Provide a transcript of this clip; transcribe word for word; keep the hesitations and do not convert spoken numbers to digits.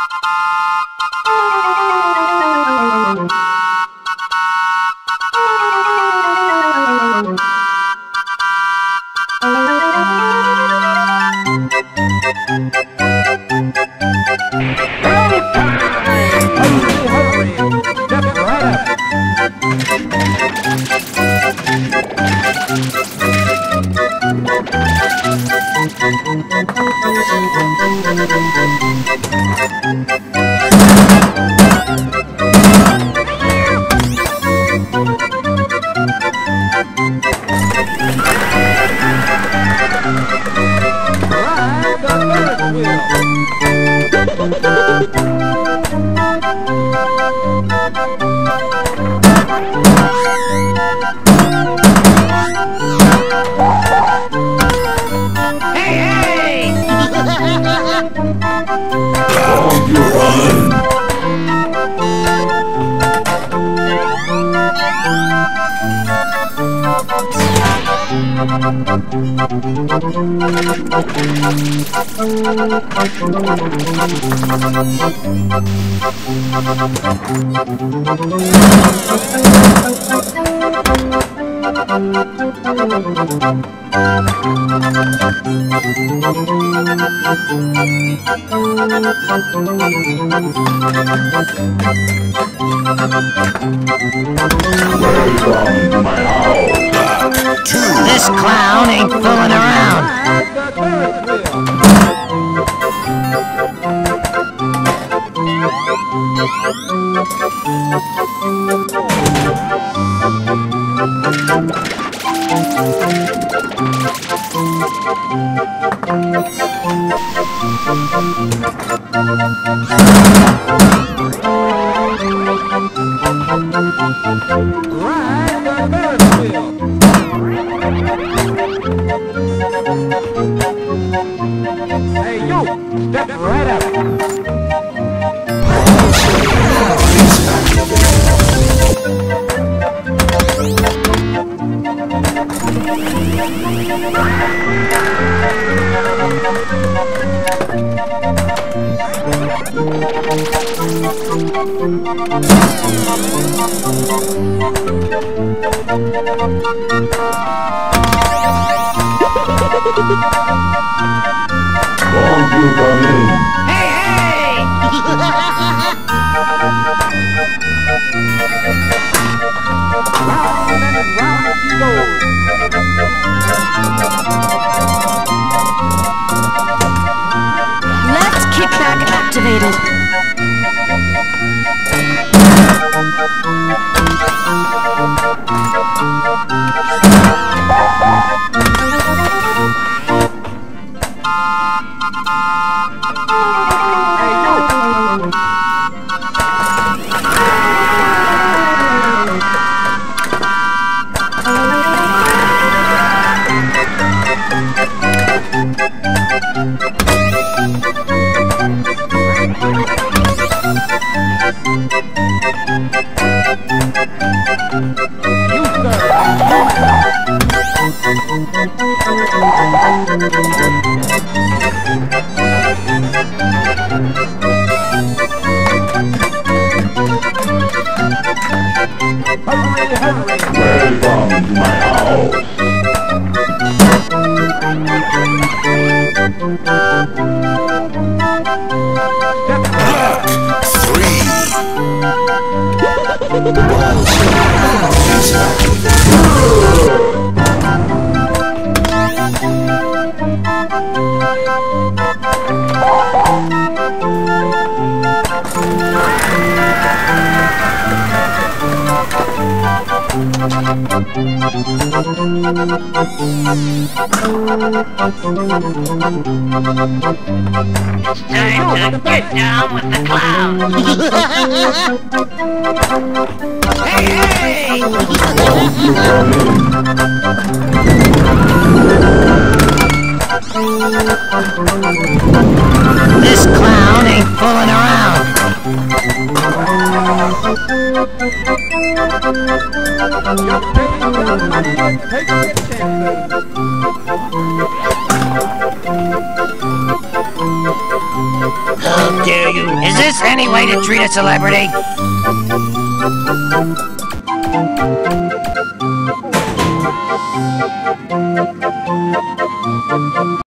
This clown ain't fooling around. Hey, yo, step right up. Won't you come in? Hey, hey! Round and round she goes. Let's kickback activated. Welcome to my house. It's time to get down with the clown. Hey, hey! Won't you come in? This clown ain't fooling around. You're taking your money, take your chances. I'll dare you? Is this any way to treat a celebrity?